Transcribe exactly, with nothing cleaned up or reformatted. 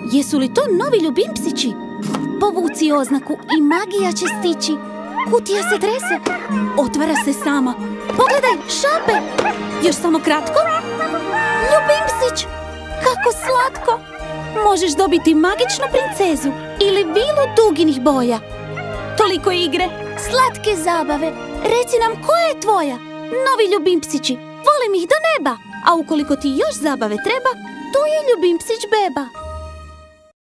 Jesu li to novi ljubimpsići? Povuci oznaku i magija će stići. Kutija se trese. Otvara se sama. Pogledaj, šape. Još samo kratko. Ljubimpsić, kako slatko. Možeš dobiti magičnu princezu ili vilu duginih boja. Toliko igre, slatke zabave. Reci nam koja je tvoja. Novi ljubimpsići, volim ih do neba. A ukoliko ti još zabave treba, tu je ljubimpsić beba.